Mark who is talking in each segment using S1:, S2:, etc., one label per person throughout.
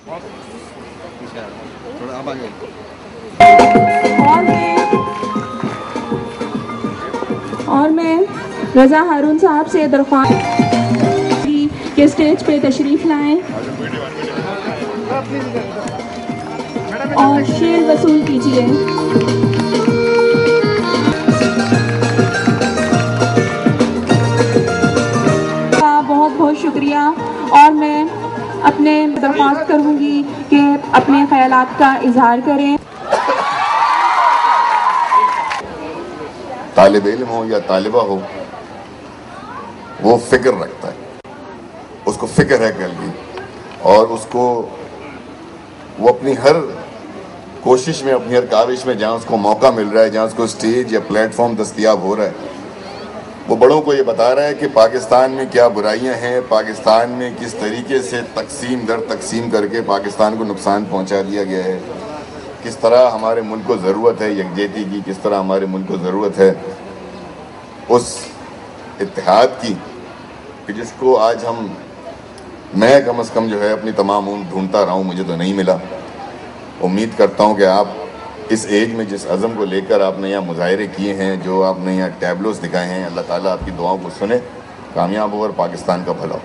S1: थोड़ा आप आगे।
S2: और मैं रज़ा हारून साहब से दरख्वास्त के स्टेज पे तशरीफ लाएं और शेर वसूल कीजिए। बहुत बहुत शुक्रिया। और मैं अपने दरख्वास्त करूँगी कि अपने ख्यालात का इजहार करें।
S3: तालिब इल्म हो या तालिबा हो, वो फिक्र रखता है, उसको फिक्र है कल की, और उसको वो अपनी हर कोशिश में, अपनी हर काविश में जहाँ उसको मौका मिल रहा है, जहाँ उसको स्टेज या प्लेटफॉर्म दस्तयाब हो रहा है, वो बड़ों को ये बता रहा है कि पाकिस्तान में क्या बुराइयां हैं, पाकिस्तान में किस तरीके से तकसीम दर तकसीम करके पाकिस्तान को नुकसान पहुंचा दिया गया है, किस तरह हमारे मुल्क को ज़रूरत है यकजहती की, किस तरह हमारे मुल्क को ज़रूरत है उस इत्तेहाद की कि जिसको आज मैं कम से कम जो है अपनी तमाम उम्र ढूंढता रहा हूँ, मुझे तो नहीं मिला। उम्मीद करता हूँ कि आप इस एज में जिस अज़म को लेकर आपने यहाँ मुजाहरे किए हैं, जो आपने यहाँ टैबलोस दिखाए हैं, अल्लाह ताला आपकी दुआओं को सुने, कामयाब हो और पाकिस्तान का भला हो।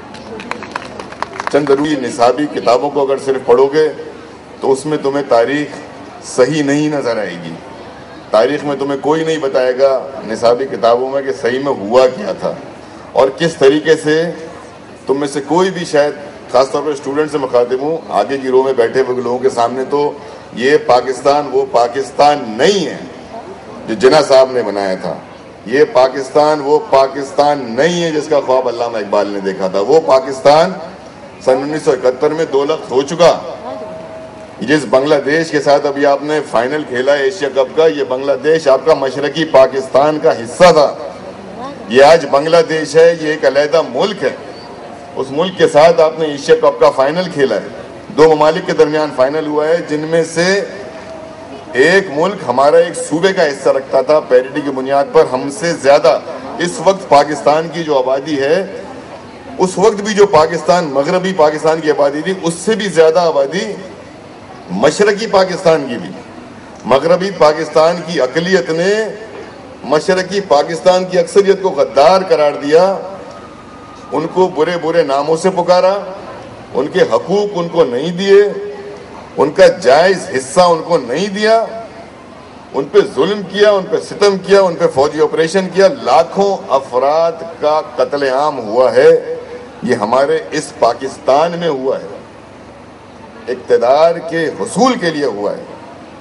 S3: चंद ज़रूरी निसाबी किताबों को अगर सिर्फ पढ़ोगे तो उसमें तुम्हें तारीख सही नहीं नज़र आएगी। तारीख में तुम्हें कोई नहीं बताएगा निसाबी किताबों में कि सही में हुआ क्या था और किस तरीके से। तुम में से कोई भी, शायद खासतौर पर स्टूडेंट से मुखातिब हूँ, आगे की रो में बैठे हुए लोगों के सामने तो ये पाकिस्तान वो पाकिस्तान नहीं है जो जिन्ना साहब ने बनाया था। ये पाकिस्तान वो पाकिस्तान नहीं है जिसका ख्वाब अल्लामा इकबाल ने देखा था। वो पाकिस्तान सन 1971 में 2 लाख हो चुका। जिस बांग्लादेश के साथ अभी आपने फाइनल खेला एशिया कप का, ये बांग्लादेश आपका मशरकी पाकिस्तान का हिस्सा था। ये आज बांग्लादेश है, ये एक अलहदा मुल्क है। उस मुल्क के साथ आपने एशिया कप का फाइनल खेला है। 2 ममालिक के दरमियान फाइनल हुआ है, जिनमें से एक मुल्क हमारा एक सूबे का हिस्सा रखता था पैरिटी की बुनियाद पर हमसे ज्यादा। इस वक्त पाकिस्तान की जो आबादी है, उस वक्त भी जो पाकिस्तान मगरबी पाकिस्तान की आबादी थी, उससे भी ज्यादा आबादी मशरकी पाकिस्तान की भी। मगरबी पाकिस्तान की अकलियत ने मशरकी पाकिस्तान की अक्सरियत को गद्दार करार दिया, उनको बुरे बुरे नामों से पुकारा, उनके हकूक उनको नहीं दिए, उनका जायज हिस्सा उनको नहीं दिया, उन पे जुल्म किया, उन पे सितम किया, उन पे फौजी ऑपरेशन किया। लाखों अफराद का कत्लेआम हुआ है। ये हमारे इस पाकिस्तान में हुआ है, इक़्तिदार के हुसूल के लिए हुआ है।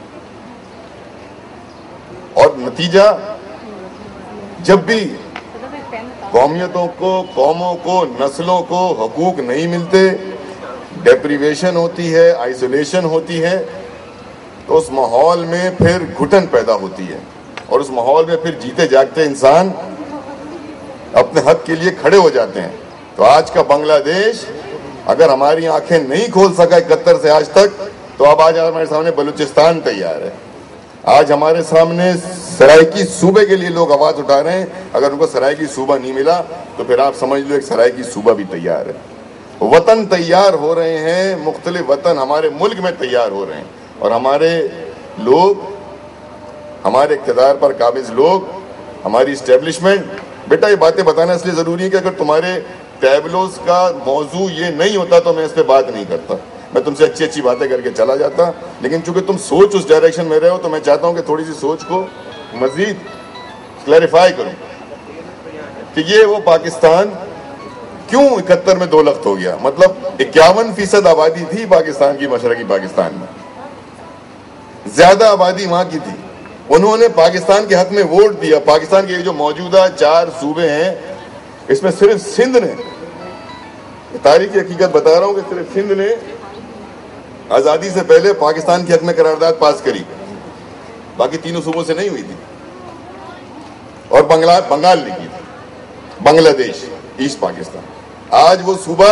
S3: और नतीजा, जब भी कौमियतों को, कौमों को, नस्लों को हकूक नहीं मिलते, डेप्रीवेशन होती है, आइसोलेशन होती है, तो उस माहौल में फिर घुटन पैदा होती है और उस माहौल में फिर जीते जागते इंसान अपने हक के लिए खड़े हो जाते हैं। तो आज का बांग्लादेश अगर हमारी आंखें नहीं खोल सका 71 से आज तक, तो अब आज हमारे सामने बलूचिस्तान तैयार है। आज हमारे सामने सराइकी सूबे के लिए लोग आवाज उठा रहे हैं। अगर उनको सराइकी सूबा नहीं मिला तो फिर आप समझ लो एक सराइकी सूबा भी तैयार है। वतन तैयार हो रहे हैं, मुख्तलिफ वतन हमारे मुल्क में तैयार हो रहे हैं और हमारे लोग, हमारे इक़्तिदार पर काबिज लोग, हमारी इस्टेब्लिशमेंट। बेटा ये बातें बताना इसलिए जरूरी है कि अगर तुम्हारे टैबलोस का मौजू ये नहीं होता तो मैं इस पर बात नहीं करता, मैं तुमसे अच्छी अच्छी बातें करके चला जाता। लेकिन चूंकि तुम सोच उस डायरेक्शन में रहे हो तो मैं चाहता हूं कि थोड़ी सी सोच को मजीद क्लैरिफाई करूं कि ये वो पाकिस्तान क्यों 71 में 2 लाख हो गया। मतलब 51% आबादी थी पाकिस्तान की, मशरकी पाकिस्तान में ज्यादा आबादी वहां की थी। उन्होंने पाकिस्तान के हक में वोट दिया। पाकिस्तान के जो मौजूदा 4 सूबे हैं, इसमें सिर्फ सिंध ने, तारीखी हकीकत बता रहा हूं कि सिर्फ सिंध ने आजादी से पहले पाकिस्तान के हक में करारदाद पास करी, बाकी तीनों सूबों से नहीं हुई थी। और बंगाल ने की थी, बांग्लादेश, ईस्ट पाकिस्तान। आज वो सूबा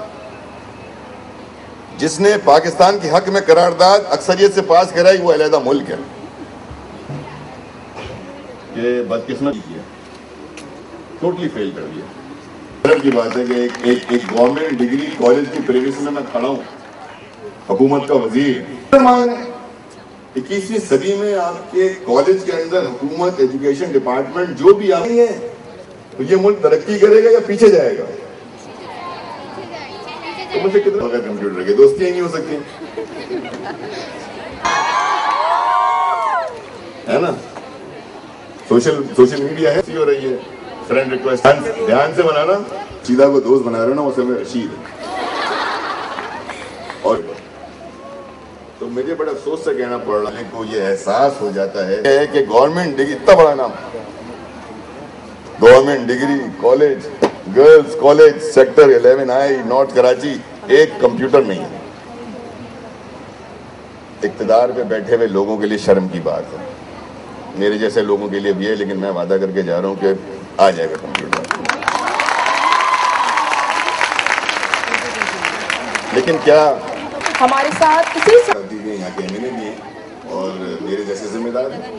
S3: जिसने पाकिस्तान के हक में करारदाद अक्सरियत से पास कराई, वो अलहदा मुल्क है। ये बदकिस्मती किया, टोटली फेल कर दिया। की बात है कि एक गवर्नमेंट डिग्री कॉलेज की प्रीमिस में मैं खड़ा हूं हुकूमत का वजीर। 21वीं सदी में आपके कॉलेज के अंदर हुकूमत, एजुकेशन डिपार्टमेंट जो भी आ रही है, तो ये मुल्क तरक्की करेगा या पीछे जाएगा? तो मुझे कितना बगैर कंप्यूटर के दोस्तियां नहीं हो सकती, है ना? सोशल मीडिया है, हो रही है, फ्रेंड रिक्वेस्ट ध्यान से बनाना। सीधा को दोस्त बना रहे हो ना, वो समय रशीद है। और तो मुझे बड़ा अफसोस से कहना पड़ रहा है को ये एहसास हो जाता है कि गवर्नमेंट डिग्री, इतना बड़ा नाम, government degree college, girls college, sector 11I, north Karachi, एक कंप्यूटर नहीं है। इक्तदार पे बैठे हुए लोगों के लिए शर्म की बात है, मेरे जैसे लोगों के लिए भी है, लेकिन मैं वादा करके जा रहा हूं कि आ जाएगा कंप्यूटर। लेकिन क्या
S2: हमारे साथ इसी
S3: यहाँ के एमएलए भी हैं और मेरे जैसे जिम्मेदार हैं,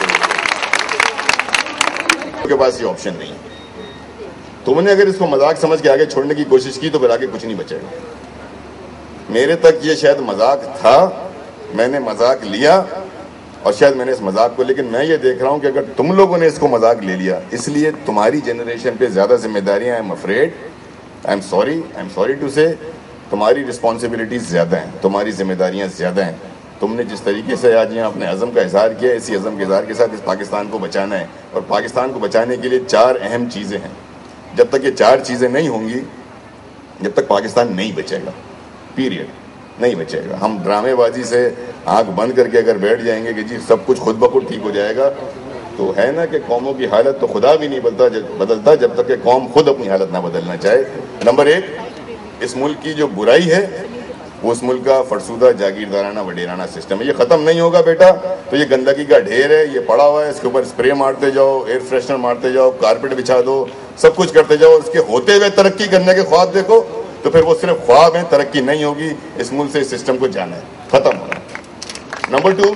S3: उनके पास ये ऑप्शन नहीं है। तुमने अगर इसको मजाक समझ के आगे छोड़ने की कोशिश की तो फिर आगे कुछ नहीं बचेगा। मेरे तक ये शायद मजाक था, मैंने मजाक लिया और शायद मैंने इस मजाक को, लेकिन मैं ये देख रहा हूं कि अगर तुम लोगों ने इसको मजाक ले लिया, इसलिए तुम्हारी जनरेशन पे ज्यादा जिम्मेदारियां, I am afraid, I am sorry to say, तुम्हारी रिस्पॉन्सिबिलिटीज ज्यादा हैं, तुम्हारी जिम्मेदारियां ज्यादा हैं। तुमने जिस तरीके से आज यहाँ अपने अज़म का इजहार किया, इसी अज़म के इजहार के साथ इस पाकिस्तान को बचाना है, और पाकिस्तान को बचाने के लिए 4 अहम चीज़ें हैं। जब तक ये 4 चीज़ें नहीं होंगी, जब तक पाकिस्तान नहीं बचेगा, पीरियड, नहीं बचेगा। हम ड्रामेबाजी से आंख बंद करके अगर बैठ जाएंगे कि जी सब कुछ खुद ब खुद ठीक हो जाएगा, तो है ना कि कौमों की हालत तो खुदा भी नहीं बदलता जब तक कि कौम खुद अपनी हालत ना बदलना चाहे। नंबर 1, इस मुल्क की जो बुराई है वो उस मुल्क का फरसूदा जागीरदाराना वडेराना सिस्टम है। ये खत्म नहीं होगा बेटा, तो ये गंदगी का ढेर है, ये पड़ा हुआ है, इसके ऊपर स्प्रे मारते जाओ, एयर फ्रेशनर मारते जाओ, कारपेट बिछा दो, सब कुछ करते जाओ, इसके होते हुए तरक्की करने के ख्वाब देखो, तो फिर वो सिर्फ ख्वाब है, तरक्की नहीं होगी। इस मुल्क से इस सिस्टम को जाना है, खत्म होना है।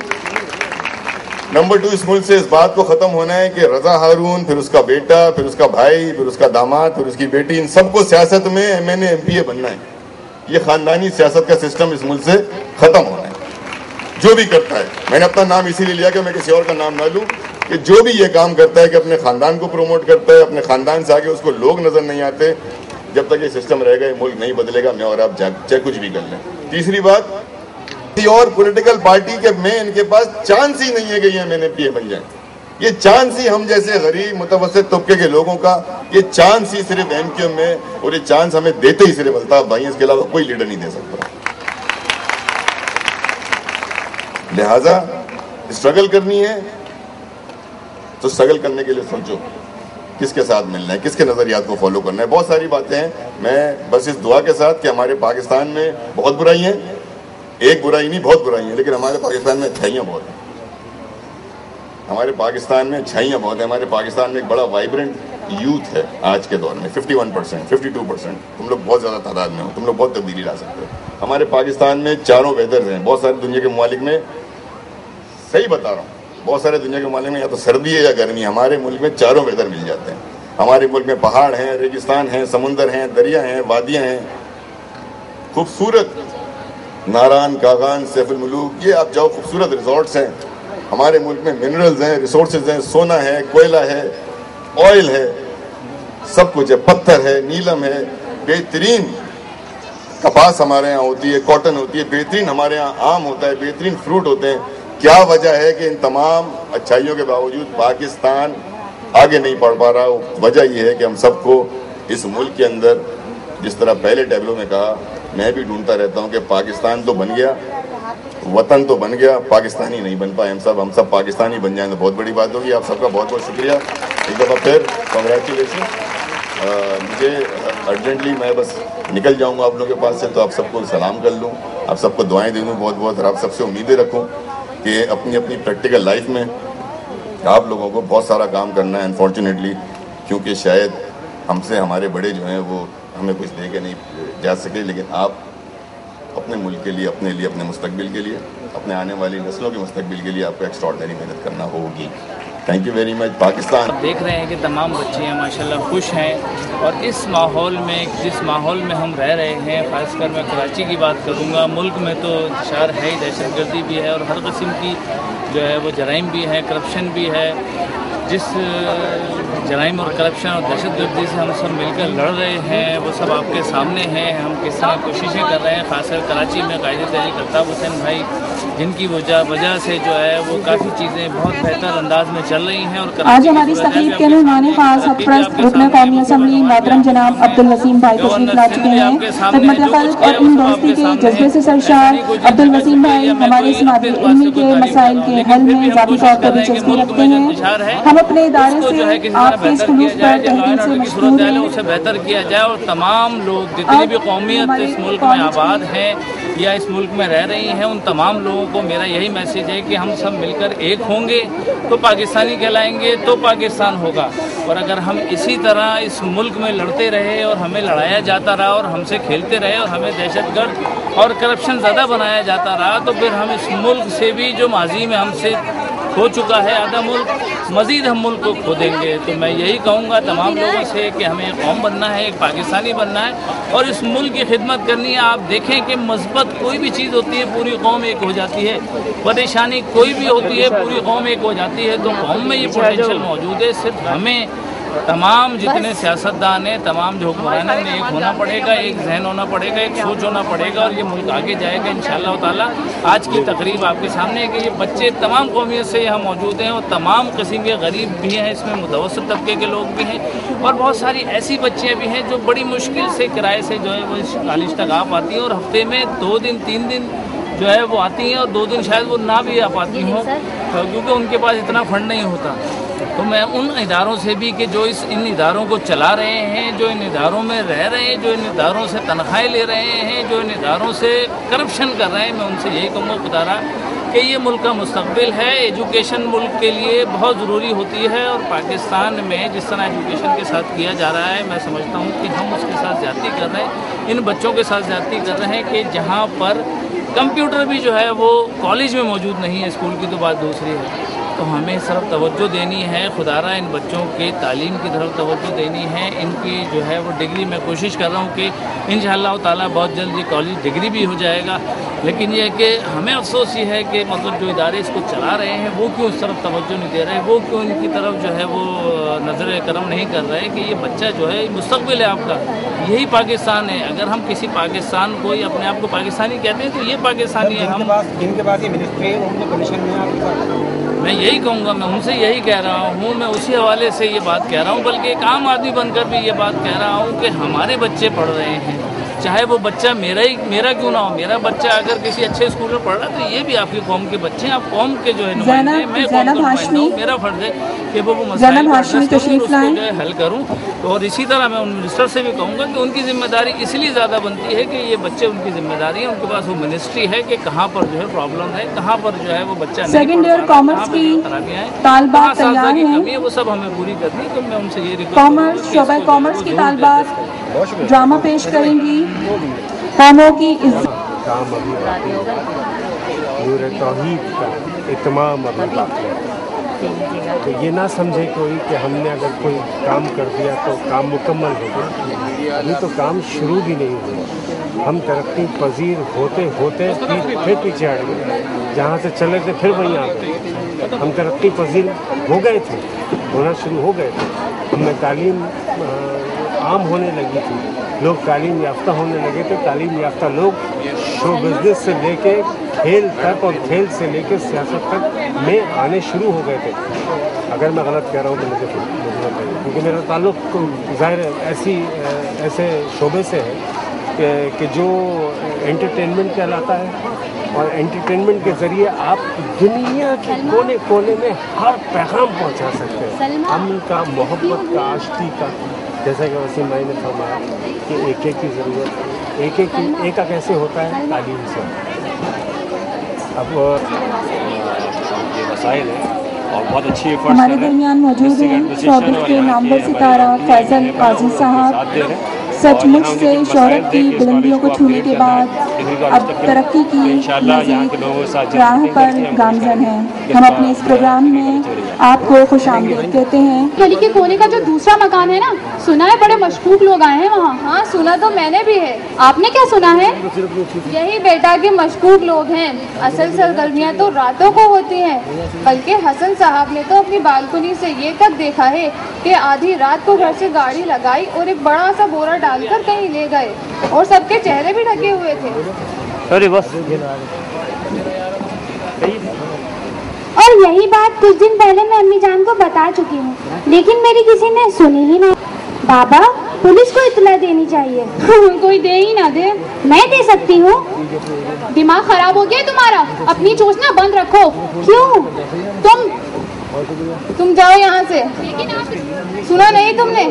S3: नंबर 2, इस मुल्क से इस बात को खत्म होना है कि रजा हारून, फिर उसका बेटा, फिर उसका भाई, फिर उसका दामाद, फिर उसकी बेटी, इन सबको सियासत में MNA MPA बनना है। ये खानदानी सियासत का सिस्टम इस मुल्क से खत्म होना है। जो भी करता है, मैंने अपना नाम इसीलिए लिया कि मैं किसी और का नाम ना लूं, कि जो भी ये काम करता है कि अपने खानदान को प्रमोट करता है, अपने खानदान से आगे उसको लोग नजर नहीं आते, जब तक ये सिस्टम रहेगा ये मुल्क नहीं बदलेगा। मैं और आप चाहे कुछ भी कर लें। तीसरी बात, और पॉलिटिकल पार्टी के में इनके पास चांस ही नहीं है कि ये MNA MPA बन जाए। ये चांस ही हम जैसे गरीब मुतवस्सित तबके के लोगों का, ये चांस ही सिर्फ MQM में, और ये चांस हमें देते ही सिर्फ अल्ताफ भाई, इसके अलावा कोई लीडर नहीं दे सकता। लिहाजा स्ट्रगल करनी है तो स्ट्रगल करने के लिए सोचो किसके साथ मिलना है, किसके नजरियात को फॉलो करना है। बहुत सारी बातें हैं, मैं बस इस दुआ के साथ कि हमारे पाकिस्तान में बहुत बुराई है, एक बुराई नहीं बहुत बुराई है, लेकिन हमारे पाकिस्तान में अच्छाइयाँ बहुत हैं। हमारे पाकिस्तान में अच्छाइयाँ बहुत है। हमारे पाकिस्तान में एक बड़ा वाइब्रेंट यूथ है आज के दौर में, 51%, 52%। तुम लोग बहुत ज़्यादा तादाद में हो, तुम लोग बहुत तब्दीली ला सकते हो। हमारे पाकिस्तान में चारों वेदर्स हैं। बहुत सारे दुनिया के ममालिक में, सही बता रहा हूँ, बहुत सारे दुनिया के ममालिक में या तो सर्दी है या गर्मी, हमारे मुल्क में चारों वेदर मिल जाते हैं। हमारे मुल्क में पहाड़ हैं, रेगिस्तान हैं, समुंदर हैं, दरिया हैं, वादियाँ हैं, खूबसूरत नारान, कागान, सैफुल मुलूक, ये आप जाओ, खूबसूरत रिजॉर्ट्स हैं। हमारे मुल्क में मिनरल्स हैं, रिसोर्सेज हैं, सोना है, कोयला है, ऑयल है, सब कुछ है, पत्थर है, नीलम है, बेहतरीन कपास हमारे यहाँ होती है, कॉटन होती है, बेहतरीन हमारे यहाँ आम होता है, बेहतरीन फ्रूट होते हैं। क्या वजह है कि इन तमाम अच्छाइयों के बावजूद पाकिस्तान आगे नहीं बढ़ पा रहा? वजह यह है कि हम सबको इस मुल्क के अंदर, जिस तरह पहले टैबलों में कहा, मैं भी ढूंढता रहता हूँ कि पाकिस्तान तो बन गया, वतन तो बन गया, पाकिस्तानी नहीं बन पाए। हम सब पाकिस्तानी बन जाएं तो बहुत बड़ी बात होगी। आप सबका बहुत बहुत शुक्रिया, एक दफ़ा फिर कॉन्ग्रेचुलेशन। मुझे अर्जेंटली, मैं बस निकल जाऊंगा आप लोगों के पास से, तो आप सबको सलाम कर लूँ, आप सबको दुआएं दे दूँ बहुत बहुत, और आप सबसे उम्मीदें रखूँ कि अपनी अपनी प्रैक्टिकल लाइफ में आप लोगों को बहुत सारा काम करना है। अनफॉर्चुनेटली, क्योंकि शायद हमसे हमारे बड़े जो हैं वो हमें कुछ दे के नहीं जा सके, लेकिन आप अपने मुल्क के लिए, अपने लिए, अपने मुस्तकबिल के लिए, अपने आने वाली नस्लों के मुस्तकबिल के लिए आपको एक्स्ट्राऑर्डिनरी मेहनत करना होगी। Thank you very much. Pakistan
S4: आप देख रहे हैं कि तमाम बच्चियाँ माशाल्लाह खुश हैं और इस माहौल में, जिस माहौल में हम रह रहे हैं, ख़ासकर मैं कराची की बात करूँगा, मुल्क में तो इंतशार है ही, दहशतगर्दी भी है और हर किस्म की जो है वो जराइम भी है, करप्शन भी है। जिस जराइम और करप्शन और दहशतगर्दी से हम सब मिलकर लड़ रहे हैं वो सब आपके सामने हैं। हम किस तरह कोशिशें कर रहे हैं, ख़ासकर कराची में कायदे तहरीक अल्ताफ़ हुसैन भाई जिनकी वजह से जो है वो काफ़ी चीज़ें बहुत बेहतर अंदाज में चल रही हैं। और
S2: आज हमारी तकरीब के मेहमान खास सरपरस्त रुकन कौमी असम्बली मोहतरम जनाब अब्दुल वसीम भाई तशरीफ ला चुके हैं। खिदमत खल्क़ और इन दोस्ती के जज्बे से सरशार अब्दुल वसीम भाई हमारे समाजी इल्मी के मसाइल के हल में ज़ाती तौर पर दिलचस्पी रखते हैं। हम अपने इदारे से आपके स्कूलों पर तहरीर से मशहूर हैं,
S4: उसे बेहतर किया जाए और तमाम लोग जितनी भी कौमियत इस मुल्क में आबाद हैं या इस मुल्क में रह रही हैं, उन तमाम लोगों को मेरा यही मैसेज है कि हम सब मिलकर एक होंगे तो पाकिस्तानी कहलाएंगे, तो पाकिस्तान होगा। और अगर हम इसी तरह इस मुल्क में लड़ते रहे और हमें लड़ाया जाता रहा और हमसे खेलते रहे और हमें दहशतगर्द और करप्शन ज़्यादा बनाया जाता रहा, तो फिर हम इस मुल्क से भी जो माजी में हमसे खो चुका है आधा मुल्क, मज़ीद हम मुल्क को खो देंगे। तो मैं यही कहूँगा तमाम लोगों से कि हमें एक कौम बनना है, एक पाकिस्तानी बनना है और इस मुल्क की खिदमत करनी है। आप देखें कि मस्बत कोई भी चीज़ होती है पूरी कौम एक हो जाती है, परेशानी कोई भी होती है पूरी कौम एक हो जाती है। तो कौम में ये पोटेंशियल मौजूद है, सिर्फ हमें तमाम जितने सियासतदान हैं, तमाम जो हुक्मरान हैं, उन्हें एक होना पड़ेगा, एक जहन होना पड़ेगा, एक सोच होना पड़ेगा और ये मुल्क आगे जाएगा इंशाअल्लाह ताला। आज की तकरीब आपके सामने है कि ये बच्चे तमाम कौमियत से यहाँ मौजूद हैं और तमाम किस्म के गरीब भी हैं, इसमें मुतवस्सित तबके के लोग भी हैं और बहुत सारी ऐसी बच्चियाँ भी हैं जो बड़ी मुश्किल से किराए से जो है वो इस कॉलेज तक आ पाती हैं और हफ्ते में 2 दिन 3 दिन जो है वो आती हैं और 2 दिन शायद वो ना भी आ पाती हों क्योंकि उनके पास इतना फंड नहीं होता। तो मैं उन इदारों से भी कि जो इन इदारों को चला रहे हैं, जो इन इदारों में रह रहे हैं, जो इन इदारों से तनख्वाहें ले रहे हैं, जो इन इदारों से करप्शन कर रहे हैं, मैं उनसे यही कहूँगा खुदारा कि ये मुल्क का मुस्तकबिल है। एजुकेशन मुल्क के लिए बहुत ज़रूरी होती है और पाकिस्तान में जिस तरह एजुकेशन के साथ किया जा रहा है, मैं समझता हूँ कि हम उसके साथ ज़्यादती कर रहे हैं, इन बच्चों के साथ ज़्यादती कर रहे हैं कि जहाँ पर कंप्यूटर भी जो है वो कॉलेज में मौजूद नहीं है, स्कूल की तो बात दूसरी है। तो हमें इस तरफ तवज्जो देनी है, खुदारा इन बच्चों के तालीम की तरफ तवज्जो देनी है। इनकी जो है वो डिग्री मैं कोशिश कर रहा हूँ कि इंशाअल्लाह ताला बहुत जल्द ये कॉलेज डिग्री भी हो जाएगा। लेकिन ये है कि हमें अफसोस ये है कि मतलब जो इदारे इसको चला रहे हैं वो क्यों इस तरफ तवज्जो नहीं दे रहे, वो क्यों इनकी तरफ जो है वो नज़र करम नहीं कर रहे कि ये बच्चा जो है मुस्तकबिल है आपका, यही पाकिस्तान है। अगर हम किसी पाकिस्तान को ही अपने आप को पाकिस्तानी कहते हैं तो ये पाकिस्तानी है। हम
S5: जिनके पास ये मिनिस्ट्री है उनके कमीशन में
S4: मैं यही कहूँगा, मैं उनसे यही कह रहा हूँ, मैं उसी हवाले से ये बात कह रहा हूँ, बल्कि एक आम आदमी बनकर भी ये बात कह रहा हूँ कि हमारे बच्चे पढ़ रहे हैं, चाहे वो बच्चा मेरा क्यों ना हो, मेरा बच्चा अगर किसी अच्छे स्कूल में पढ़ रहा है तो ये भी आपकी कौम के बच्चे हैं, आप कौम के जो है नुमाइंदे हैं, मैं कौम का नुमाइंदा हूँ, मेरा फर्ज है कि वो मसाइल जो है हल करूँ। तो और इसी तरह मैं उन मिनिस्टर से भी कहूँगा कि उनकी जिम्मेदारी इसलिए ज़्यादा बनती है कि ये बच्चे उनकी जिम्मेदारी है, उनके पास वो मिनिस्ट्री है कि कहाँ पर जो है प्रॉब्लम है, कहाँ पर जो है वो बच्चा
S2: सेकंड ईयर कॉमर्स की तालबात तैयार हैं,
S4: वो सब हमें पूरी करनी है। तो मैं उनसे ये
S2: कॉमर्स शोबा कॉमर्स की तालबात ड्रामा पेश करेंगी, कौमों की
S5: काम अभी बाकी है, नूर तौहीद का इत्माम अभी बाकी है। तो ये ना समझे कोई कि हमने अगर कोई काम कर दिया तो काम मुकम्मल हो गया, अभी तो काम शुरू भी नहीं हुआ। हम तरक्की पजीर होते होते फिर पीछे हट गए, जहाँ से चले थे फिर वहीं आ गए। हम तरक्की पजीर हो गए थे, होना शुरू हो गए थे, हमें तालीम आम होने लगी थी, लोग तालीम याफ्ता होने लगे थे। तालीम याफ्ता लोग शो बिजनेस से लेके खेल तक और खेल से लेके सियासत तक में आने शुरू हो गए थे। अगर मैं गलत कह रहा हूँ तो मुझे बताइए, क्योंकि मेरा ताल्लुक़ ज़ाहिर ऐसे शोबे से है कि जो एंटरटेनमेंट कहलाता है और एंटरटेनमेंट के ज़रिए आप दुनिया के कोने कोने में हर पैगाम पहुँचा सकते हैं, अमन का, मोहब्बत का, आशिकी का। जैसा कि वसीम भाई ने फरमाया कि एक की ज़रूरत है, एक कैसे होता है तालीम से। अब ये मसाइल है और बहुत अच्छी
S2: हमारे दरमियान मौजूद हैं शोबे के नामवर सितारा फैज़ल काजी साहब। सचमुच से शोहरत की बुलंदियों को छूने के बाद
S5: डिग्री कॉलेज
S2: अब
S5: तक
S2: तरक्की की
S5: इंशाल्लाह यहाँ के लोगों के साथ
S2: राह पर गामजन हैं। हम अपने इस प्रोग्राम में आपको खुशामदीद कहते हैं।
S6: गली के कोने का जो दूसरा मकान है ना, सुना है बड़े मशकूक लोग आए हैं वहाँ। हाँ सुना तो मैंने भी है। आपने क्या सुना है? यही बेटा के मशकूक लोग हैं। असल सरगर्मियाँ तो रातों को होती हैं, बल्कि हसन साहब ने तो अपनी बालकनी से ये तक देखा है कि आधी रात को घर से गाड़ी लगाई और एक बड़ा सा बोरा डालकर कहीं ले गए और सबके चेहरे भी ढके हुए थे।
S5: अरे बस
S7: और यही बात कुछ दिन पहले मैं अम्मी जान को बता चुकी हूँ, लेकिन मेरी किसी ने सुनी ही नहीं। बाबा, पुलिस को इत्तला देनी चाहिए।
S6: कोई दे ही ना दे।
S7: मैं दे सकती हूँ।
S6: दिमाग खराब हो गया तुम्हारा? अपनी चोचना बंद रखो।
S7: क्यों?
S6: तुम जाओ यहाँ से। सुना नहीं तुमने?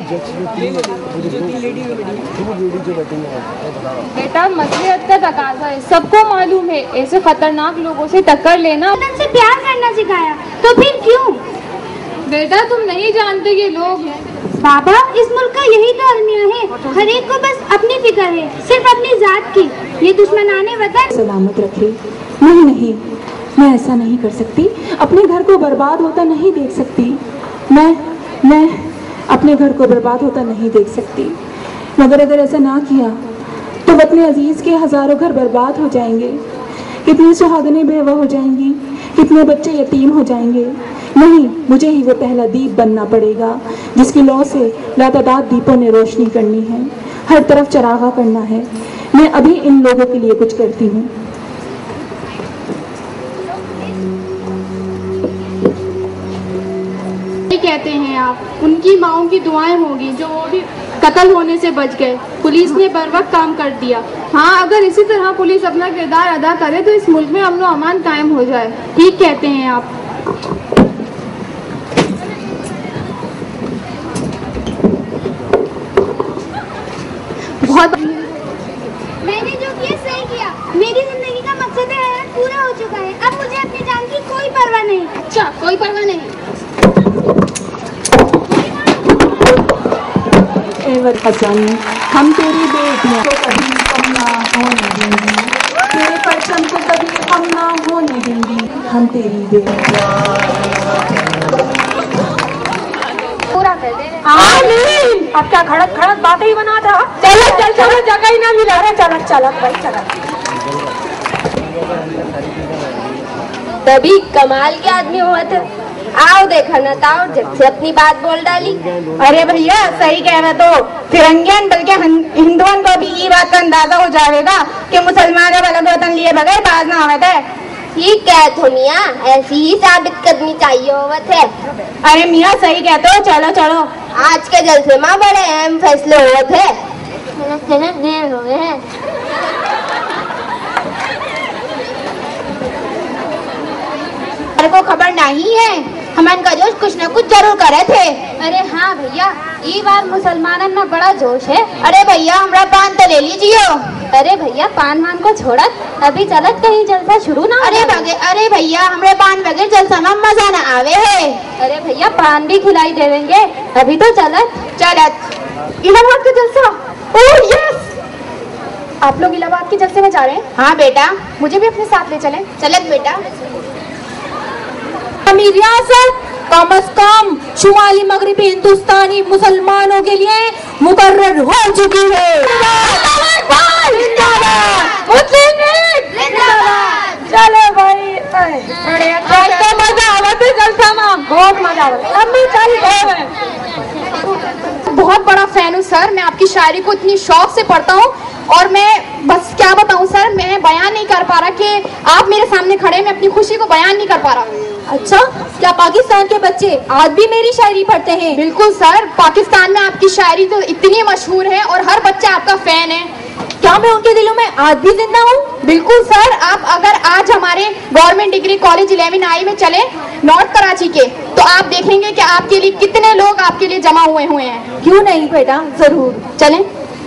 S6: बेटा मसलियत का तकाजा है, सबको मालूम है। ऐसे खतरनाक लोगों से टक्कर लेना।
S7: से प्यार करना सिखाया तो फिर क्यों?
S6: बेटा तुम नहीं जानते ये लोग।
S7: बाबा, इस मुल्क का यही तो अलमिया है, हर एक को बस अपनी फिक्र है, सिर्फ अपनी जात की। ये दुश्मनाने वतन
S2: सलामत रखे। नहीं, मैं ऐसा नहीं कर सकती। अपने घर को बर्बाद होता नहीं देख सकती। मैं अपने घर को बर्बाद होता नहीं देख सकती। मगर अगर ऐसा ना किया तो वतन अजीज के हजारों घर बर्बाद हो जाएंगे। कितनी सुहागनें बेवा हो जाएंगी, कितने बच्चे यतीम हो जाएंगे। नहीं, मुझे ही वो पहला दीप बनना पड़ेगा जिसकी लौ से लातादाद दीपों ने रोशनी करनी है, हर तरफ चरागा करना है। मैं अभी इन लोगों के लिए कुछ करती हूँ।
S6: कहते हैं आप, उनकी माओं की दुआएं होंगी जो वो भी कत्ल होने से बच गए। पुलिस ने बर वक्त काम कर दिया। हाँ, अगर इसी तरह पुलिस अपना किरदार अदा करे तो इस मुल्क में अमन और अमान कायम हो जाए। ठीक कहते हैं आप। बहुत
S7: मैंने जो किया सही किया। मेरी जिंदगी का मकसद हयात पूरा हो चुका है। अब मुझे अपनी जान की कोई परवाह नहीं।
S6: अच्छा, कोई परवाह नहीं।
S2: हसन, हम तेरी बेटियों को कभी कम ना होने देंगे, तेरे परचम को कभी कम ना होने देंगे। हम तेरी बेटियां।
S7: पूरा कर दे।
S2: आमीन। अब क्या खड़क खड़क बातें ही बना था। चल जगह ही ना मिला रहा। चलक भाई चलक।
S8: तभी कमाल के आदमी हुआ था। आओ देखा न ताओ, जब से अपनी बात बोल डाली।
S9: अरे भैया सही कह रहे तो फिरंगियन बल्कि हिंदुओं को भी ये बात का अंदाजा हो जाएगा कि मुसलमान जब अलग वतन लिए बगैर बाज ना आवे थे।
S8: ठीक है तो मियाँ, ऐसी ही साबित करनी चाहिए होवत है।
S9: अरे मियाँ सही कहते हो। चलो चलो,
S8: आज के जलसे में बड़े अहम फैसले हुए थे। देर हो गए हैं।
S9: को खबर नहीं है, हमन का जोश कुछ न कुछ जरूर करे थे।
S7: अरे हाँ भैया, ये बार मुसलमानन में बड़ा जोश है।
S9: अरे भैया हमरा पान तो ले लीजिए।
S7: अरे भैया पान वान को छोड़त, अभी चलत कहीं जलसा शुरू ना।
S9: अरे भैया हमरे पान बगैर जलसा में मजा न आवे है।
S7: अरे भैया पान भी खिलाई देवेंगे, अभी तो चलत
S6: इलाहाबाद का जलसा। ओह यस, आप लोग इलाहाबाद के जलसे में जा रहे हैं?
S9: हाँ बेटा,
S6: मुझे भी अपने साथ ले चलें।
S9: चलत बेटा।
S10: रियासत कम अज कम शुमाली मगरबी हिंदुस्तानी मुसलमानों के लिए मुकर्रर हो चुकी है।
S6: चलो भाई, तो मजा आवत है जलसा में, बहुत मजा आवत है। अब भी चल गए। बहुत बड़ा फैन हूँ सर, मैं आपकी शायरी को इतनी शौक से पढ़ता हूँ और मैं बस क्या बताऊँ सर, मैं बयान नहीं कर पा रहा कि आप मेरे सामने खड़े, मैं अपनी खुशी को बयान नहीं कर पा रहा।
S10: अच्छा, क्या पाकिस्तान के बच्चे आज भी मेरी शायरी पढ़ते हैं?
S6: बिल्कुल सर, पाकिस्तान में आपकी शायरी तो इतनी मशहूर है और हर बच्चा आपका फैन है।
S10: क्या मैं उनके दिलों में आज भी जिंदा हूँ?
S6: बिल्कुल सर, आप अगर आज हमारे गवर्नमेंट डिग्री कॉलेज 11I में चले नॉर्थ कराची के, तो आप देखेंगे कि आपके लिए कितने लोग आपके लिए जमा हुए हैं।
S10: क्यों नहीं बेटा, जरूर
S6: चलें।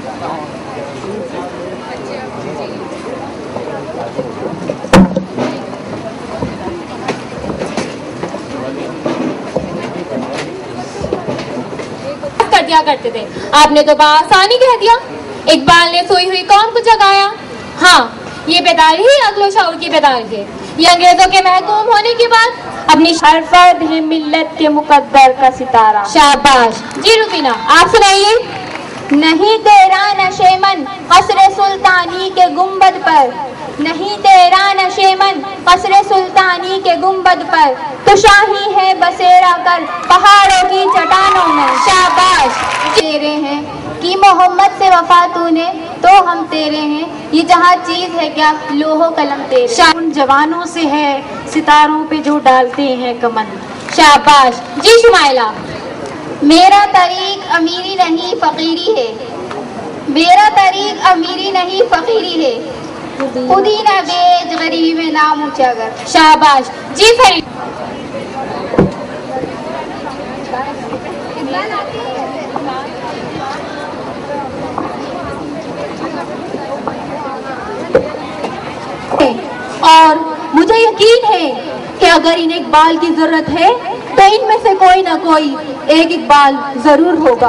S10: क्या करते थे, आपने तो बआसानी कह दिया। इकबाल ने सोई हुई कौम को जगाया। हाँ, ये बेदारी ही अक्लो शऊर की बेदारी है। ये अंग्रेजों के महकूम होने के बाद अपनी
S7: हर फर्द है मिल्लत के मुकद्दर का सितारा।
S10: शाबाश। जी रुबीना आप सुनाइए।
S7: नहीं तेरा नशेमन कसरे सुल्तानी के गुंबद पर, नहीं तेरा नशेमन कसरे सुल्तानी के गुंबद पर, तो शाही है बसेरा कर पहाड़ों की चट्टानों में।
S10: शाबाश।
S7: तेरे हैं कि मोहम्मद से वफा तूने तो हम तेरे हैं, ये जहाँ चीज है क्या लोहो कलम तेरे।
S10: उन जवानों से है सितारों पे जो डालते हैं कमन। शाबाश। जी शुमाइला।
S7: मेरा तरीक अमीरी नहीं फकीरी है, मेरा तरीक अमीरी नहीं फकीरी है, खुदी न बेच गरीबी में नाम ऊंचा कर।
S10: शाबाश। जी फरीद। और मुझे यकीन है कि अगर इन्हें इकबाल की जरूरत है तो इनमें से कोई ना कोई एक इकबाल जरूर होगा।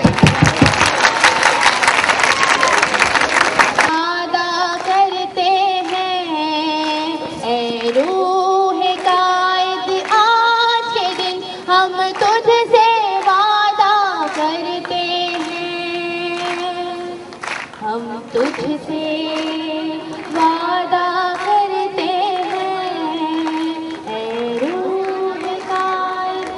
S7: वादा करते हैं ए रूह कायद आज के दिन, हम तुझसे वादा करते हैं, हम तुझसे वादा करते हैं ए रूह कायद।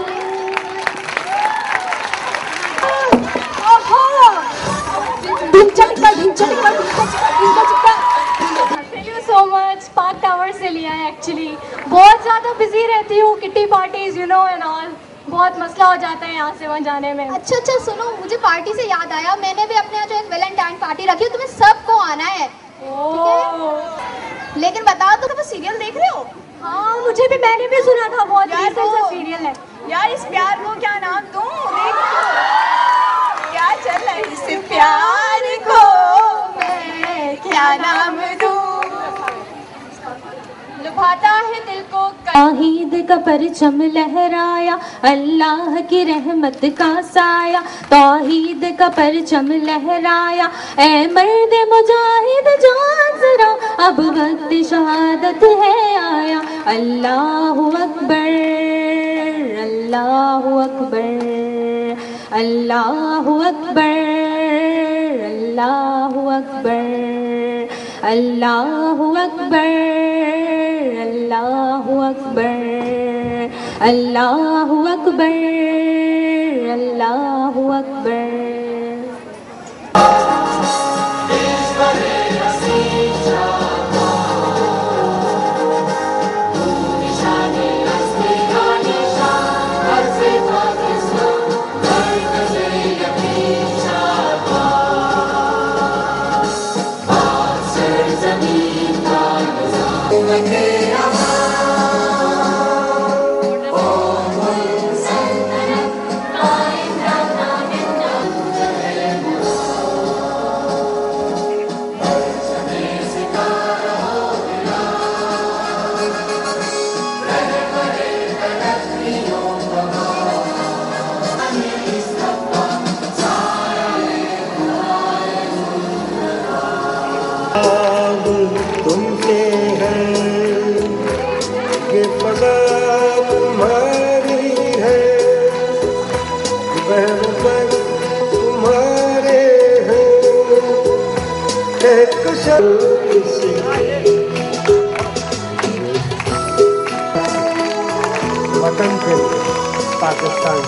S6: Thank you so much. Park tower से लिया है एक्चुअली। बहुत ज़्यादा बिजी रहती हूँ, kitty parties you know and all, बहुत मसला हो जाता है यहाँ से वहाँ जाने में।
S7: अच्छा सुनो, मुझे पार्टी से याद आया, मैंने भी अपने यहाँ जो एक वैलेंटाइन पार्टी रखी है, तुम्हें सबको आना है। लेकिन बताओ तुम वो सीरियल देख रहे हो?
S6: हाँ मुझे भी, मैंने भी सुना था, बहुत
S9: यार वो
S6: सीरियल है
S9: यार, इस प्यार को क्या नाम दूं? क्या चल रहा है इस प्यार को मैं क्या नाम दूं?
S6: लुभाता है दिल को।
S10: तौहीद का परचम लहराया, अल्लाह की रहमत का साया, तौहीद का परचम लहराया, ए मर्द मुजाहिद जान जरा, अब वक्त शहादत है आया। अल्लाहु अकबर, अल्लाहु अकबर, अल्लाहु अकबर, अल्लाहु अकबर, अल्लाहु अकबर, अल्लाहु अकबर, अल्लाहु अकबर, अल्लाहु अकबर।
S5: तुमसे है ये फजा तुम्हारी है, बहर तुम्हारे हैं, एक वतन पे पाकिस्तान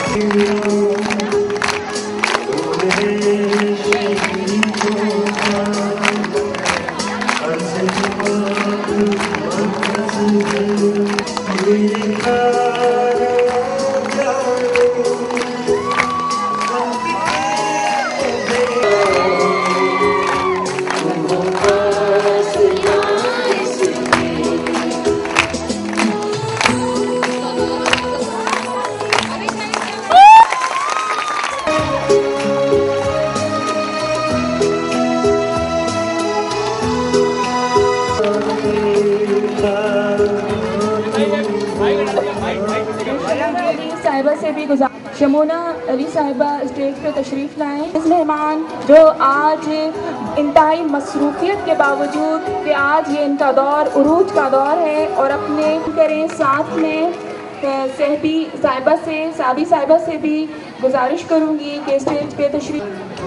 S2: साहिबा से भी गुजार शमोना अली साहिबा स्टेज पे तशरीफ़ लाएं। इस मेहमान जो आज इंतहाई मसरूफियत के बावजूद कि आज ये इनका दौर उरूज का दौर है और अपने करें साथ में सहबी साहिबा से भी गुजारिश करूँगी कि स्टेज पे तशरीफ़।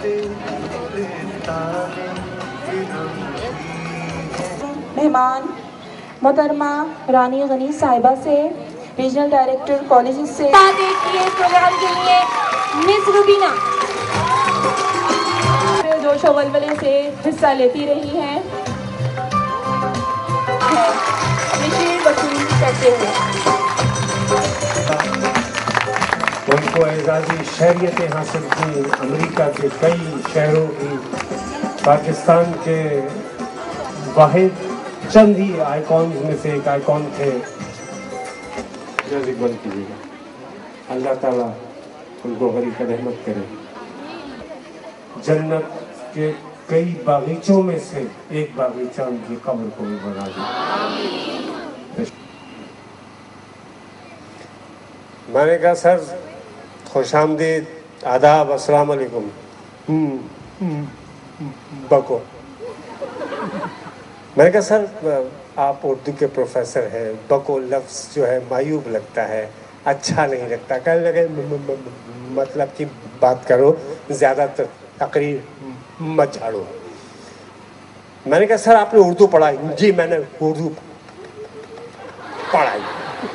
S2: मेहमान मोहतरमा रानी गनी साहिबा से, रीजनल डायरेक्टर कॉलेज से।
S10: प्रोग्राम के लिए मिस रुबीना
S2: जोशो वलवले से हिस्सा लेती रही हैं, वसूल करते हुए
S5: उनको एजाज़ी शहरियतें हासिल की अमेरिका के कई शहरों की। पाकिस्तान के वाहिद चंद ही आइकॉन्स में से एक आइकॉन थे। इकबाल कीजिएगा, अल्लाह ताला उनको गरीब रहमत करे। जन्नत के कई बागीचों में से एक बागीचा उनकी कब्र को भी बना दिया। मैंने कहा सर खुशामदीद, आदाब, अस्सलाम वालेकुम। बको। मैंने कहा सर आप उर्दू के प्रोफेसर हैं, बको लफ्ज़ जो है मायूब लगता है, अच्छा नहीं लगता, कहने लगे मतलब की बात करो, ज़्यादा तकरीर मत झाड़ो। मैंने कहा सर आपने उर्दू पढ़ाई? जी मैंने उर्दू पढ़ाई।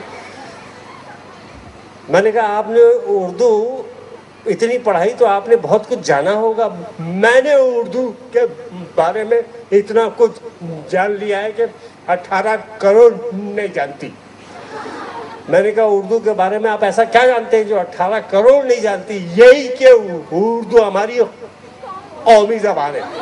S5: मैंने कहा आपने उर्दू इतनी पढ़ाई तो आपने बहुत कुछ जाना होगा। मैंने उर्दू के बारे में इतना कुछ जान लिया है कि 18 करोड़ नहीं जानती। मैंने कहा उर्दू के बारे में आप ऐसा क्या जानते हैं जो 18 करोड़ नहीं जानती? यही कि उर्दू हमारी कौमी ज़बान है।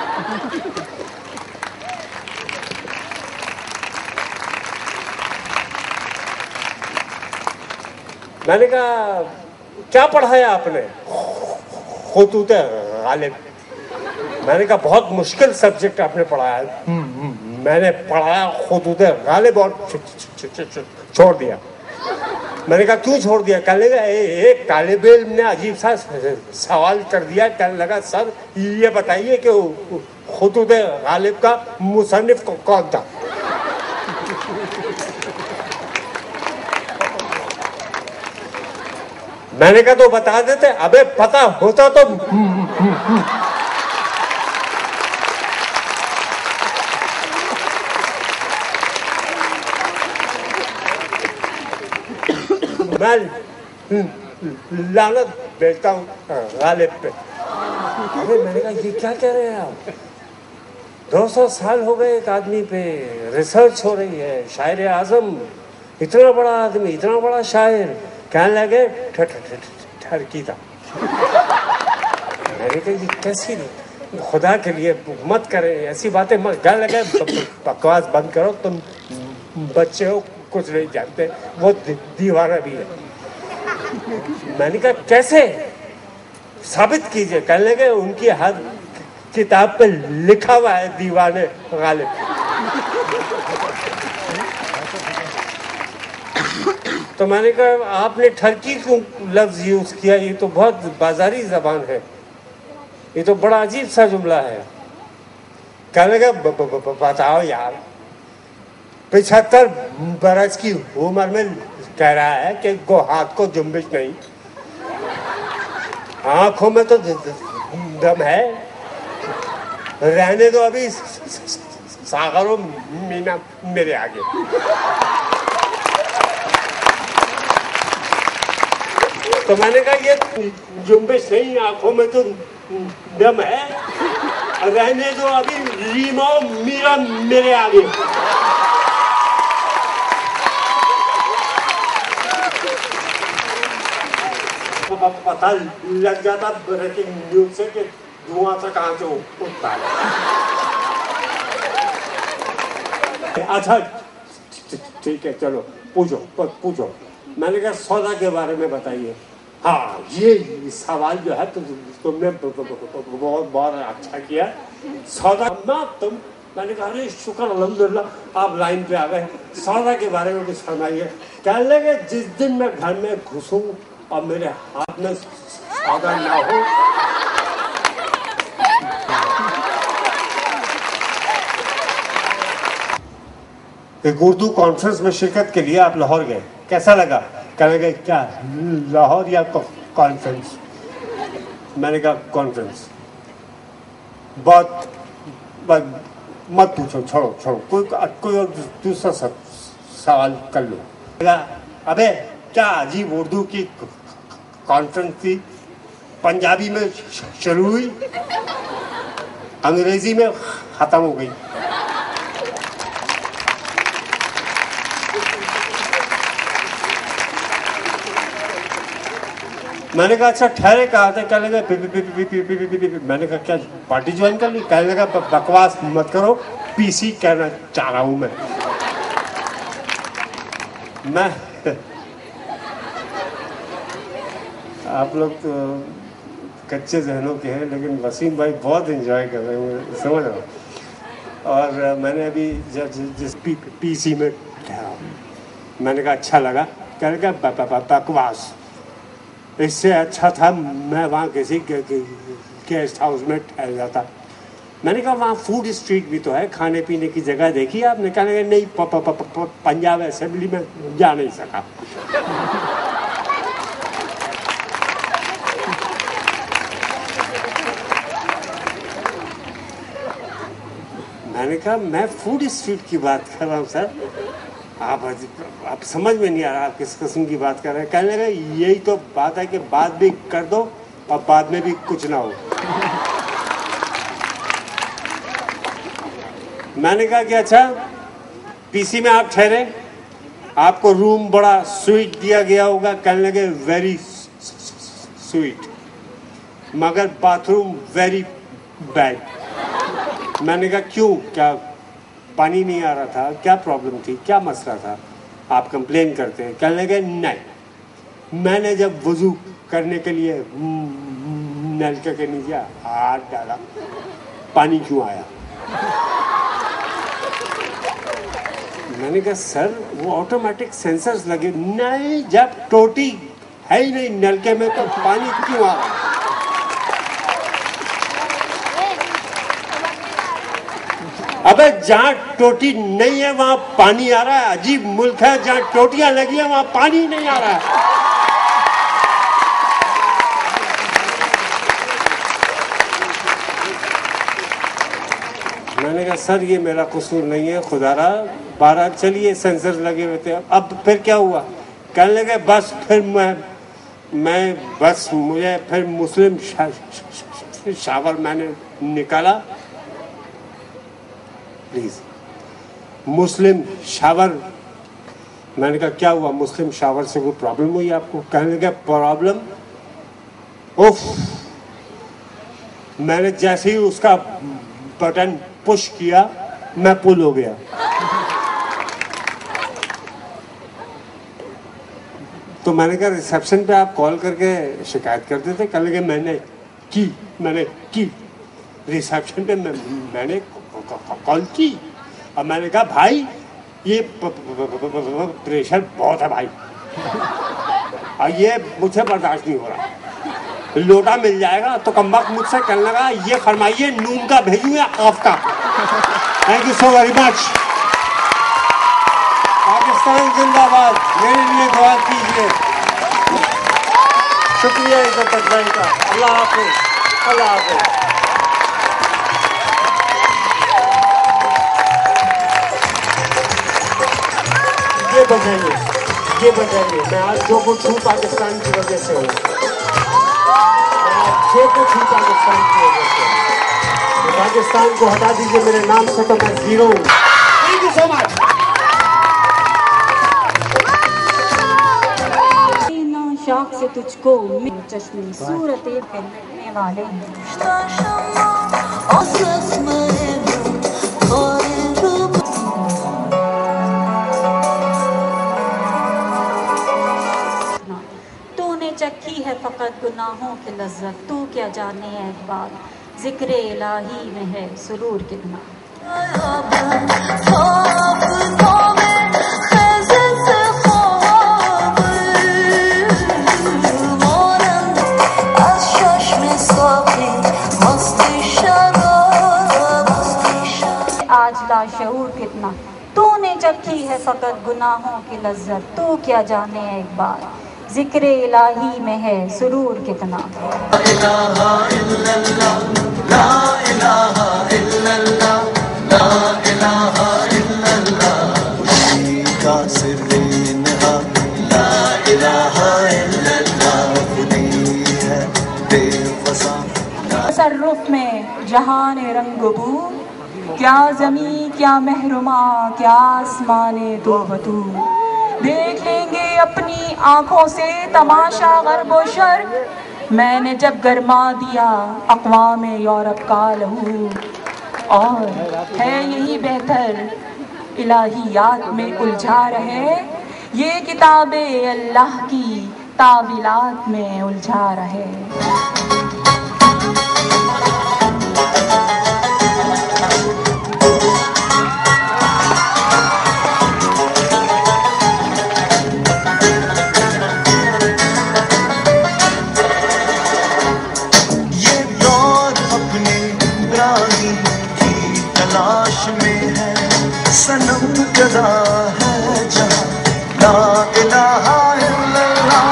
S5: मैंने कहा क्या पढ़ाया आपने? खुतूत गालिब। मैंने कहा बहुत मुश्किल सब्जेक्ट आपने पढ़ाया। मैंने पढ़ाया खुतूत गालिब और छोड़ दिया। मैंने कहा क्यों छोड़ दिया? कहने लगा एक तालिब इल्म ने अजीब सा सवाल कर दिया। कहने लगा सर ये बताइए कि खुतूत गालिब का मुसन्निफ कौन था? मैंने कहा तो बता देते। अबे पता होता तो मैं लानत भेजता हूँ गालिब पे। अरे मैंने कहा ये क्या कह रहे हैं आप? 200 साल हो गए एक आदमी पे रिसर्च हो रही है। शायर आजम, इतना बड़ा आदमी, इतना बड़ा शायर, कहने लगे ठरकी था। मैंने कहा ये कैसी, खुदा के लिए मत करें ऐसी बातें मत। कहने लगे बकवास बंद करो, तुम बच्चे हो, कुछ नहीं जानते, वो दीवाना भी है। मैंने कहा कैसे साबित कीजिए? कहने लगे उनकी हर किताब पे लिखा हुआ है दीवाने गालिब। तो मैंने कहा आपने ठरकी क्यों लफ्ज यूज किया? ये तो बहुत बाजारी जबान है, ये तो बड़ा अजीब सा जुमला है। कहने लगा बताओ यार, 75 बरस की उम्र में कह रहा है कि हाथ को जुम्बिश नहीं, आंखों में तो दम है, रहने दो अभी सागरों मीना मेरे आगे। तो मैंने कहा ये जुम्बिश नहीं, आंखों में तो दम है, रहने दो अभी रीमा मीरा मेरे आगे। पता लग जाता ब्रेकिंग न्यूज से कि धुआं सा कहां से उठता है। अच्छा ठीक है, चलो पूछो। मैंने कहा सौदा के बारे में बताइए। हाँ ये सवाल जो है तो तुमने बहुत अच्छा किया। सौदा ना तुम, मैंने कहा अरे शुक्र अल्हम्दुलिल्लाह आप लाइन पे आ गए। सौदा के बारे में कुछ फरमाइए। कहने लगे जिस दिन मैं घर में घुसूं और मेरे हाथ में सौदा ना हो। एक उर्दू कॉन्फ्रेंस में शिरकत के लिए आप लाहौर गए, कैसा लगा? कहने गए क्या लाहौर या कॉन्फ्रेंस? मैंने कहा कॉन्फ्रेंस। बहुत मत पूछो, छोड़ो, कोई और दूसरा सवाल कर लो। अबे क्या अजीब उर्दू की कॉन्फ्रेंस थी, पंजाबी में शुरू हुई, अंग्रेजी में खत्म हो गई। मैंने कहा अच्छा ठहरे, कहा था? कहने लगा मैंने कहा क्या पार्टी ज्वाइन कर ली? कहने लगा बकवास मत करो, पीसी कहना चाह रहा हूं मैं। आप लोग तो कच्चे जहनों के हैं, लेकिन वसीम भाई बहुत एंजॉय कर रहे हैं, समझ रहा हूँ। और मैंने अभी जिस पीसी में मैंने कहा अच्छा लगा, कहने लगा बकवास, इससे अच्छा था मैं वहाँ किसी गेस्ट हाउस में ठहर जाता। मैंने कहा वहाँ फूड स्ट्रीट भी तो है, खाने पीने की जगह देखी आपने? कहने लगा नहीं, पंजाब असेंबली में जा नहीं सका। मैंने कहा मैं फूड स्ट्रीट की बात कर रहा हूँ सर, आप समझ में नहीं आ रहा आप किस किस्म की बात कर रहे हैं। कहने लगे यही तो बात है कि बात भी कर दो और बाद में भी कुछ ना हो। मैंने कहा कि अच्छा पीसी में आप ठहरे, आपको रूम बड़ा स्वीट दिया गया होगा? कहने लगे वेरी स्वीट, मगर बाथरूम वेरी बैड। मैंने कहा क्यों, क्या पानी नहीं आ रहा था? क्या प्रॉब्लम थी, क्या मसला था, आप कंप्लेन करते हैं? कहने लगे नहीं, मैंने जब वजू करने के लिए नलके के नीचे हाथ डाला, पानी क्यों आया? मैंने कहा सर वो ऑटोमेटिक सेंसर्स लगे। नहीं, जब टोटी है ही नहीं नलके में तो पानी क्यों आ रहा? अबे जहाँ टोटी नहीं है वहाँ पानी आ रहा है। अजीब मुल्क है, जहाँ टोटियां लगी है वहाँ पानी नहीं आ रहा है। मैंने कहा सर ये मेरा कसूर नहीं है, खुदारा 12 चलिए सेंसर लगे हुए थे, अब फिर क्या हुआ? कहने लगे बस फिर मुझे फिर मुस्लिम शावर मैंने निकाला। Please Muslim shower. मैंने कहा क्या हुआ, मुस्लिम शावर से कोई प्रॉब्लम हुई आपको? कहने लगे प्रॉब्लम, उफ, मैंने जैसे ही उसका बटन पुश किया मैं पुल हो गया। तो मैंने कहा रिसेप्शन पे आप कॉल करके शिकायत करते थे? कहने लगे मैंने की रिसेप्शन पे मैंने कॉल की। और मैंने कहा भाई ये प्रेशर बहुत है भाई, और ये मुझे बर्दाश्त नहीं हो रहा, लोटा मिल जाएगा? तो कमबख्त मुझसे कहने लगा ये फरमाइए नून का भेजूं या ऑफ का? Thank you so very much. Pakistan जिंदाबाद, मेरे लिए दुआ कीजिए। शुक्रिया इज्जत भाई का। अल्लाह हाफिज, अल्लाह हाफिज। ये बजाइए, मैं आज जो कुछ हूँ पाकिस्तान की वजह से हूँ, जो कुछ हूँ पाकिस्तान की वजह से। पाकिस्तान को हटा दीजिए मेरे नाम से तो मैं जीरो हूँ। Thank you so much.
S11: शौक से तुझको चश्मे सूरत पहनने वाले चखी है फकत गुनाहों की लज्जत, तू क्या जाने है एक बात, जिक्र इलाही में है सुरूर कितना। चखी है फकत गुनाहों की लज्जत, तू क्या जाने एक बार जिक्र इलाही में है सुरूर कितना।
S12: ला इलाहा इल्लल्लाह, ला इलाहा इल्लल्लाह, ला इलाहा इल्लल्लाह, खुदी का सिर्रे निहा, ला इलाहा इल्लल्लाह, खुदी है बेवसा।
S2: तसर्रुफ में जहान रंगबू, क्या ज़मी क्या महरुमा क्या आसमाने दो बतू, देख लेंगे अपनी आंखों से तमाशा गर्ब व शर्क, मैंने जब गरमा दिया अक़वाम यूरोप का लहू, और है यही बेहतर इलाहियात में उलझा रहे, ये किताबे अल्लाह की तावीलात में उलझा रहे।
S12: सनम गदा है जहाँ, ला इलाहा इल्लल्लाह,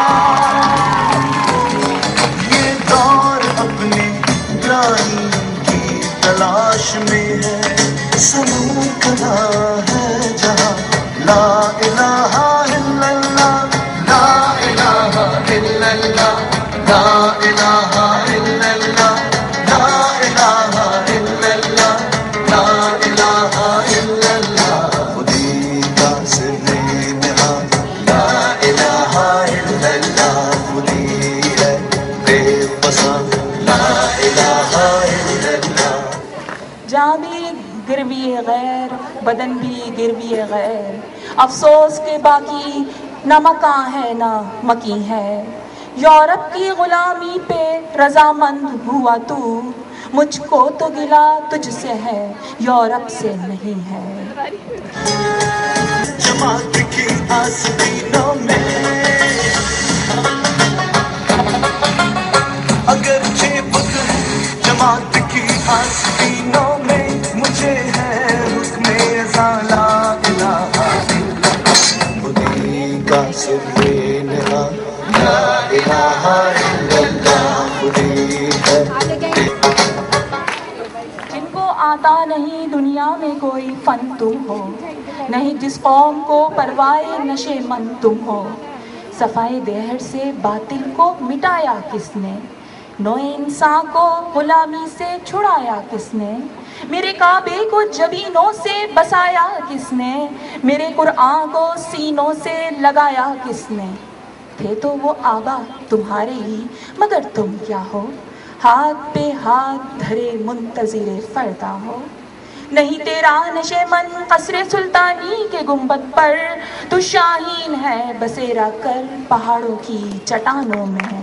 S12: ये दौर अपने इब्राहिम की तलाश में है, सनम गदा है जहाँ, ला इलाहा इल्लल्लाह, ला इलाहा इल्लल्लाह, ला इलाहा इल्लल्लाह, ला इलाहा इल्लल्लाह, ला इलाहा
S2: गिरवी गैर बदन भी गिरवी गैर, अफसोस के बाकी न मकां है न मकी है, यूरोप की गुलामी पे रजामंद हुआ तू, मुझको तो गिला तुझसे है यूरोप से नहीं है।
S12: जमात की आस्तीनों में अगर बुत है, जमात की आस्तीनों में मुझे है हुक्म ज़ाला इलाहा इल्लल्लाह, खुदी का सिर्रे निहा, ला इलाहा इल्लल्लाह, खुदी है।
S2: जिनको आता नहीं दुनिया में कोई फन तुम हो, नहीं जिस कौम को परवाए नशे मन तुम हो, सफाई देहर से बातिल को मिटाया किसने, नोए इंसान को गुलामी से छुड़ाया किसने, मेरे काबे को जबीनों से बसाया किसने, मेरे कुरान को सीनों से लगाया किसने, थे तो वो आबा तुम्हारे ही मगर तुम क्या हो, हाथ पे हाथ धरे मुंतज़िरे फरदा हो, नहीं तेरा नशे मन कसरे सुल्तानी के गुंबद पर, तू शाहीन है बसेरा कर पहाड़ों की चट्टानों में है।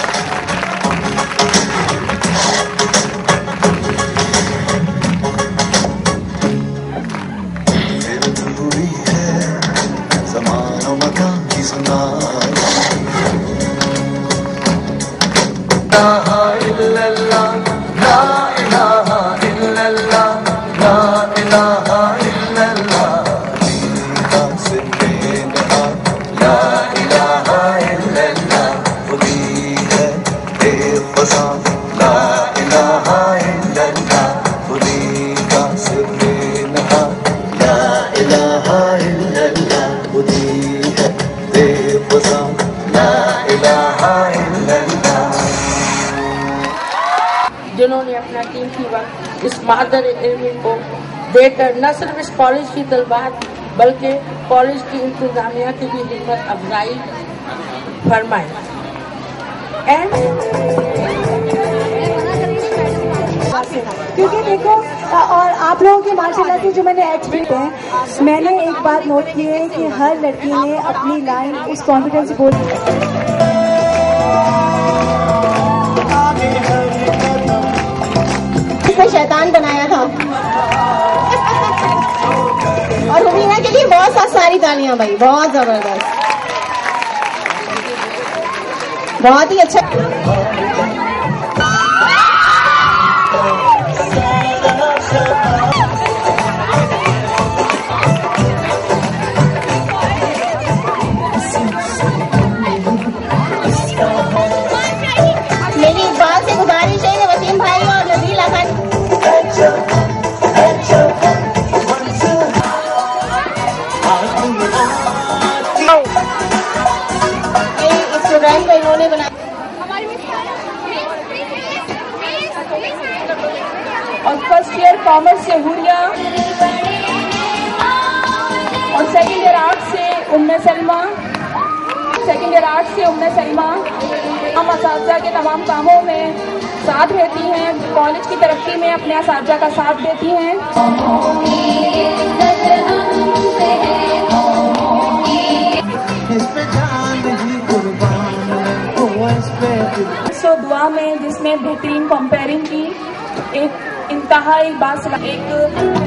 S13: जिन्होंने अपना कीमती वक्त इस मादर इल्म को देकर न सिर्फ इस कॉलेज की तलबात बल्कि कॉलेज की इंतजामिया की भी हिम्मत अफजाई फरमाई।
S14: क्योंकि देखो और आप लोगों की माशाल्लाह से जो मैंने एक्सपीरियंस है, मैंने एक बात नोट की है कि हर लड़की ने अपनी लाइन उस कॉन्फिडेंस बोल
S9: इसमें शैतान बनाया था और रुबीना के लिए बहुत सारी तालियां भाई, बहुत जबरदस्त, बहुत ही अच्छा।
S6: ड्राइंग को इन्होंने बनाया।
S2: और फर्स्ट ईयर कॉमर्स से हुरिया और सेकंड ईयर आर्ट्स से उम्मे सलमा, हम असातिज़ा के तमाम कामों में साथ रहती हैं, कॉलेज की तरक्की में अपने असातिज़ा का साथ देती हैं। दुआ में जिसमें बेहतरीन कंपेयरिंग की एक इंतहा एक